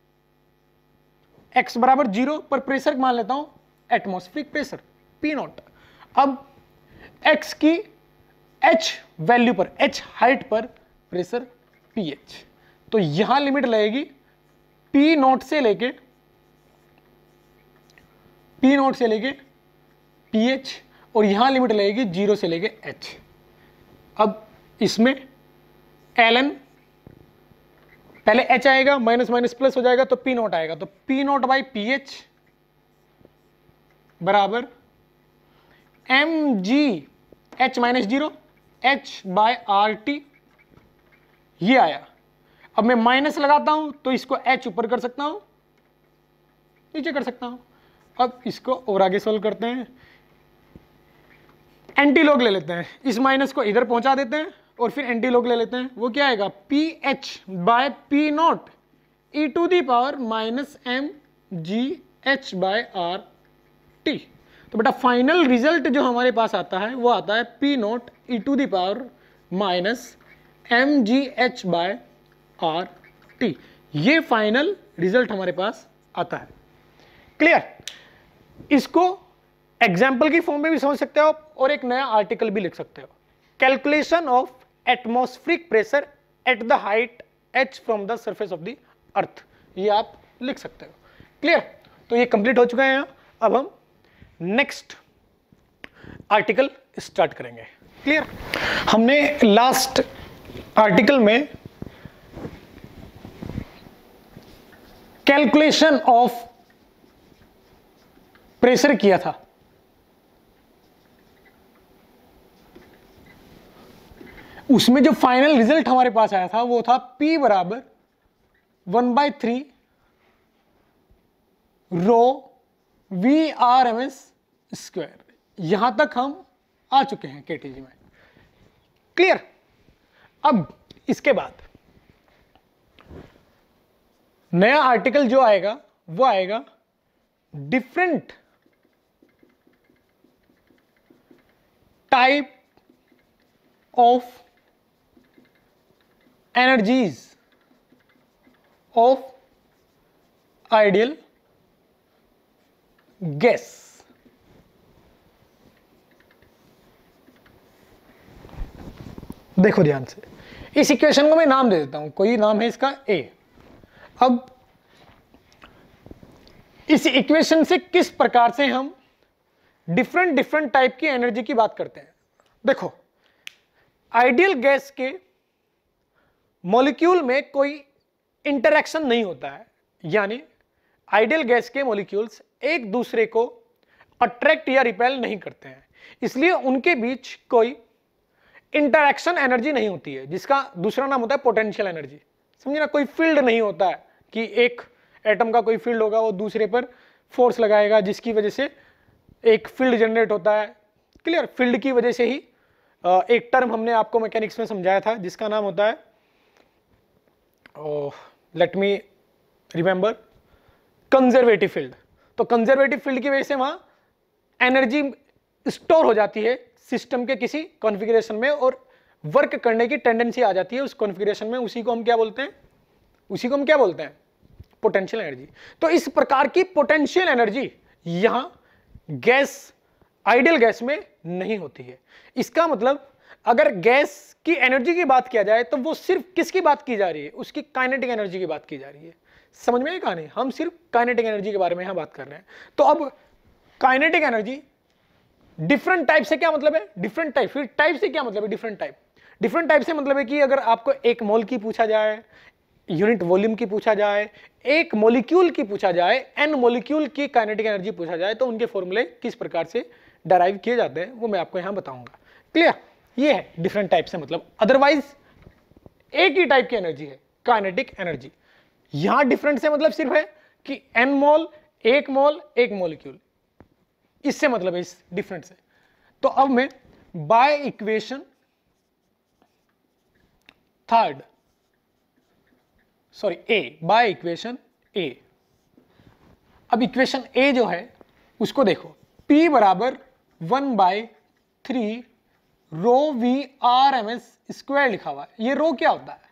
x बराबर 0 पर प्रेशर मान लेता हूं एटमॉस्फेरिक प्रेशर P0। अब x की h वैल्यू पर, h हाइट पर प्रेशर pH, तो यहां लिमिट लगेगी P0 से लेके pH, और यहां लिमिट लगेगी 0 से लेके h। अब इसमें ln, पहले h आएगा, माइनस माइनस प्लस हो जाएगा तो P0 आएगा, तो P0 बाई pH बराबर mg h minus 0 h by RT, ये आया। अब मैं माइनस लगाता हूं तो इसको h ऊपर कर सकता हूं, नीचे कर सकता हूं। अब इसको और आगे सोल्व करते हैं, एंटी लॉग ले लेते हैं, इस माइनस को इधर पहुंचा देते हैं और फिर एंटी लॉग ले लेते हैं। वो क्या आएगा? pH by P0 e to the power minus mgh by RT। तो बेटा फाइनल रिजल्ट जो हमारे पास आता है वो आता है P0 e to the power minus mgh by RT। ये फाइनल रिजल्ट हमारे पास आता है। क्लियर? इसको एग्जाम्पल की फॉर्म में भी समझ सकते हो और एक नया आर्टिकल भी लिख सकते हो, calculation of atmospheric pressure at the height h from the surface of the earth, ये आप लिख सकते हो। क्लियर? तो ये कंप्लीट हो चुका है यहाँ। अब हम नेक्स्ट आर्टिकल स्टार्ट करेंगे। क्लियर? हमने लास्ट आर्टिकल में कैलकुलेशन ऑफ प्रेशर किया था। उसमें जो फाइनल रिजल्ट हमारे पास आया था वो था P बराबर 1/3 रो VRMS²। यहां तक हम आ चुके हैं केटीजी में। क्लियर? अब इसके बाद नया आर्टिकल जो आएगा वो आएगा different type of energies of ideal gas. देखो ध्यान से, इस इक्वेशन को मैं नाम दे देता हूं, कोई नाम है इसका ए। अब इस इक्वेशन से किस प्रकार से हम डिफरेंट टाइप की एनर्जी की बात करते हैं। देखो, आइडियल गैस के मॉलिक्यूल में कोई इंटरेक्शन नहीं होता है, यानी आइडियल गैस के मॉलिक्यूल्स एक दूसरे को अट्रैक्ट या रिपेल नहीं करते हैं, इसलिए उनके बीच कोई इंटरेक्शन एनर्जी नहीं होती है, जिसका दूसरा नाम होता है पोटेंशियल एनर्जी। समझे ना? कोई फील्ड नहीं होता है कि एक एटम का कोई फील्ड होगा, वो दूसरे पर फोर्स लगाएगा जिसकी वजह से एक फील्ड जनरेट होता है। क्लियर? फील्ड की वजह से ही एक टर्म हमने आपको मैकेनिक्स में समझाया था जिसका नाम होता है, let me remember, conservative field. तो कंजर्वेटिव फील्ड की वजह से वहां एनर्जी स्टोर हो जाती है सिस्टम के किसी कॉन्फ़िगरेशन में और वर्क करने की टेंडेंसी आ जाती है उस कॉन्फ़िगरेशन में। उसी को हम क्या बोलते हैं? Potential energy. तो इस प्रकार की पोटेंशियल एनर्जी यहां गैस, आइडियल गैस में नहीं होती है। इसका मतलब अगर गैस की एनर्जी की बात किया जाए तो वो सिर्फ किसकी बात की जा रही है? उसकी काइनेटिक एनर्जी की बात की जा रही है। समझ में आई कहानी? हम सिर्फ काइनेटिक एनर्जी के बारे में यहां बात कर रहे हैं। तो अब काइनेटिक एनर्जी डिफरेंट टाइप से क्या मतलब है? Different type. फिर टाइप से क्या मतलब है? डिफरेंट टाइप से मतलब है कि अगर आपको एक मोल की पूछा जाए, यूनिट वॉल्यूम की पूछा जाए, एक मॉलिक्यूल की पूछा जाए, एन मॉलिक्यूल की काइनेटिक एनर्जी पूछा जाए, तो उनके फॉर्मूले किस प्रकार से डराइव किए जाते हैं वो मैं आपको यहां बताऊंगा। क्लियर? ये है डिफरेंट टाइप से मतलब। अदरवाइज एक ही टाइप की एनर्जी है, काइनेटिक एनर्जी। यहां डिफरेंट से मतलब सिर्फ है कि एन मोल, एक मॉलिक्यूल, इससे मतलब है इस डिफरेंट से। तो अब मैं by equation third, sorry A, by equation A. अब इक्वेशन ए जो है उसको देखो, P बराबर 1/3 रो VRMS² लिखा हुआ है। ये रो क्या होता है?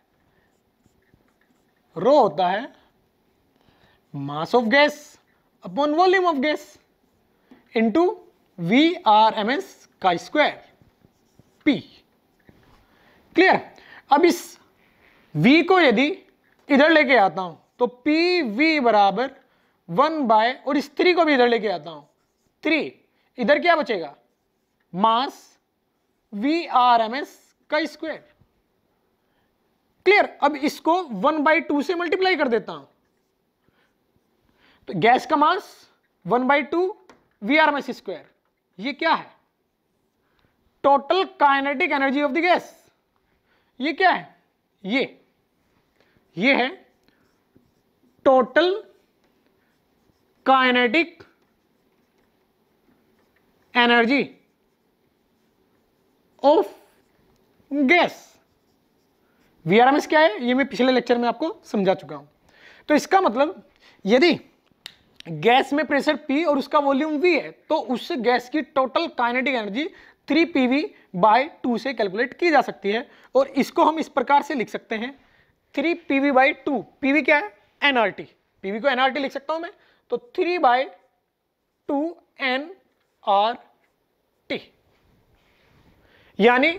रो होता है mass of gas upon volume of gas into VRMS² P। Clear? अब इस V को यदि इधर लेके आता हूं तो PV बराबर 1 और इस 3 को भी इधर लेके आता हूं 3, इधर क्या बचेगा? Mass VRMS²। क्लियर? अब इसको 1/2 से मल्टीप्लाई कर देता हूं तो गैस का मास 1/2 VRMS²। ये क्या है? Total kinetic energy of the gas. ये क्या है? ये है total kinetic energy of gas. VRMS क्या है ये मैं पिछले लेक्चर में आपको समझा चुका हूं। तो इसका मतलब यदि गैस में प्रेशर P और उसका वॉल्यूम V है तो उस गैस की टोटल काइनेटिक एनर्जी 3PV/2 से कैलकुलेट की जा सकती है। और इसको हम इस प्रकार से लिख सकते हैं 3PV/2। PV क्या है? nRT। PV को nRT लिख सकता हूं मैं, तो 3/2 nRT। यानी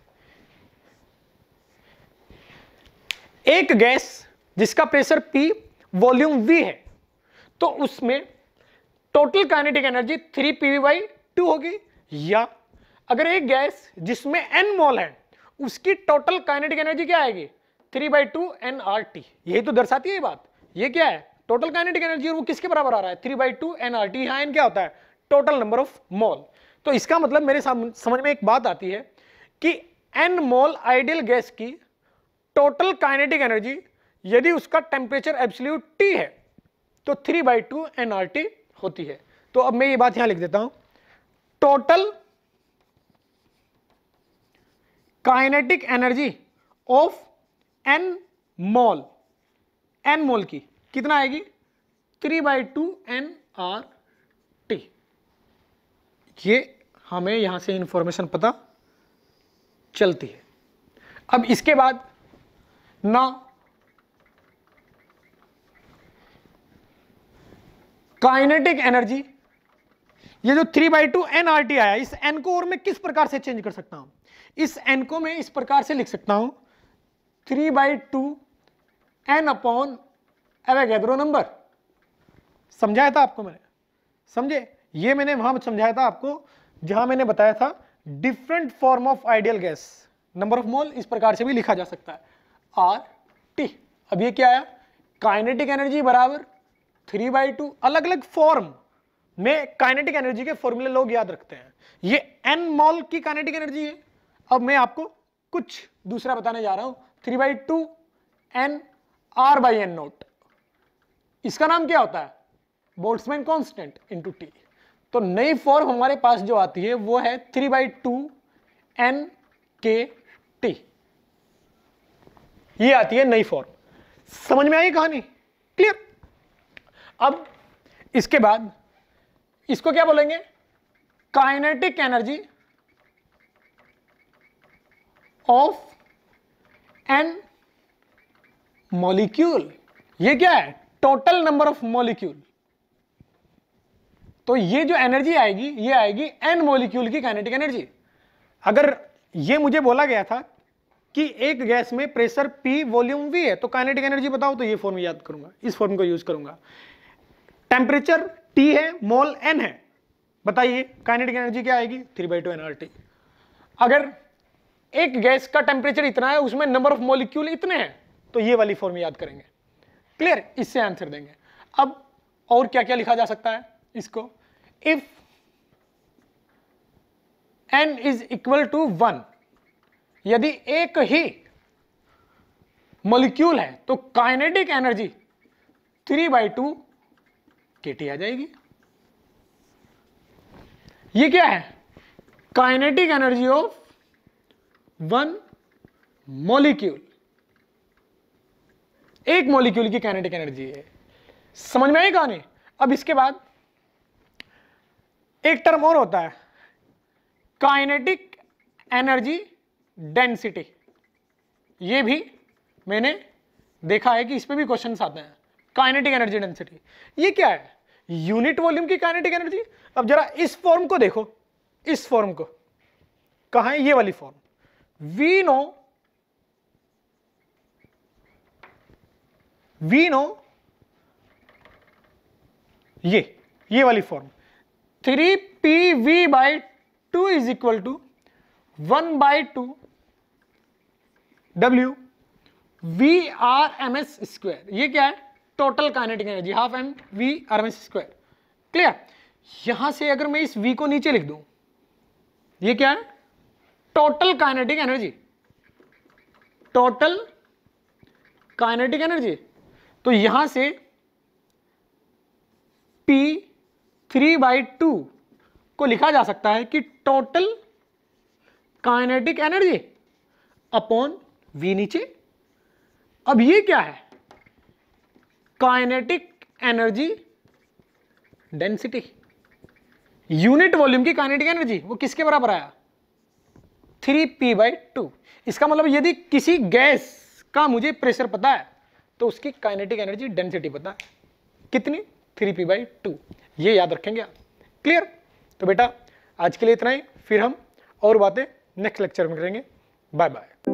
एक गैस जिसका प्रेशर P, वॉल्यूम V है, तो उसमें टोटल काइनेटिक एनर्जी 3PV/2 होगी। या अगर एक गैस जिसमें n मोल है उसकी टोटल काइनेटिक एनर्जी क्या आएगी? 3/2 nRT। यही तो दर्शाती है ये बात। ये क्या है? टोटल काइनेटिक एनर्जी, और वो किसके बराबर आ रहा है? 3/2 nRT। यहां n क्या होता है? Total number of mole. तो इसका मतलब मेरे समझ में एक बात आती है कि n मोल आइडियल गैस की टोटल काइनेटिक एनर्जी यदि उसका टेम्परेचर एब्सोल्यूट T है तो 3/2 nRT होती है। तो अब मैं ये बात यहां लिख देता हूं, total kinetic energy of n mole, n mole की कितना आएगी 3/2 nRT। ये हमें यहां से इंफॉर्मेशन पता चलती है। अब इसके बाद ना काइनेटिक एनर्जी, ये जो 3/2 nRT आया, इस n को और मैं किस प्रकार से चेंज कर सकता हूं, इस n को मैं इस प्रकार से लिख सकता हूं 3/2 n अपॉन एवोगैड्रो नंबर। समझाया था आपको मैंने, समझे? ये मैंने वहां समझाया था आपको जहां मैंने बताया था different form of ideal gas, number of mole इस प्रकार से भी लिखा जा सकता है RT। अब ये क्या आया, काइनेटिक एनर्जी बराबर 3/2, अलग अलग फॉर्म में काइनेटिक एनर्जी के फॉर्मूले लोग याद रखते हैं। ये n मोल की काइनेटिक एनर्जी है। अब मैं आपको कुछ दूसरा बताने जा रहा हूं, 3/2 n R/n0, इसका नाम क्या होता है, बोल्ट्जमैन कांस्टेंट इनटू T। तो नई फॉर्म हमारे पास जो आती है वो है 3/2 n KT, ये आती है नई फॉर्म। समझ में आई कहानी? क्लियर? अब इसके बाद इसको क्या बोलेंगे, kinetic energy of n molecule. ये क्या है, टोटल नंबर ऑफ मॉलिक्यूल। तो ये जो एनर्जी आएगी ये आएगी एन मॉलिक्यूल की काइनेटिक एनर्जी। अगर ये मुझे बोला गया था कि एक गैस में प्रेशर P, वॉल्यूम V है, तो काइनेटिक एनर्जी बताओ, तो ये फॉर्म याद करूंगा, इस फॉर्म को यूज करूंगा। टेम्परेचर T है, मोल N है, बताइए काइनेटिक एनर्जी क्या आएगी 3/2 nRT। अगर एक गैस का टेम्परेचर इतना है, उसमें नंबर ऑफ मॉलिक्यूल इतने हैं, तो ये वाली फॉर्म याद करेंगे। क्लियर? इससे आंसर देंगे। अब और क्या क्या लिखा जा सकता है इसको, if n is equal to 1, यदि एक ही मॉलिक्यूल है तो काइनेटिक एनर्जी 3/2 KT आ जाएगी। ये क्या है, काइनेटिक एनर्जी ऑफ 1 मॉलिक्यूल, एक मॉलिक्यूल की काइनेटिक एनर्जी है। समझ में आई कहानी? अब इसके बाद एक टर्म और होता है, काइनेटिक एनर्जी डेंसिटी। ये भी मैंने देखा है कि इस पे भी क्वेश्चंस आते हैं। काइनेटिक एनर्जी डेंसिटी ये क्या है, यूनिट वॉल्यूम की काइनेटिक एनर्जी। अब जरा इस फॉर्म को देखो, इस फॉर्म को, कहां है ये वाली फॉर्म, वी नो ये वाली form 3PV/2 is equal to 1/2 W VRMS square. ये क्या है, total kinetic energy, half M V RMS square. Clear? यहां से अगर मैं इस V को नीचे लिख दूं, ये क्या है, total kinetic energy, total kinetic energy. तो यहां से P 3/2 को लिखा जा सकता है कि total kinetic energy upon V नीचे। अब ये क्या है, kinetic energy density, unit volume की काइनेटिक एनर्जी, वो किसके बराबर आया 3P/2। इसका मतलब यदि किसी गैस का मुझे प्रेशर पता है तो उसकी काइनेटिक एनर्जी डेंसिटी पता है, कितनी 3P/2। ये याद रखेंगे आप। क्लियर? तो बेटा आज के लिए इतना ही, फिर हम और बातें नेक्स्ट लेक्चर में करेंगे। Bye bye.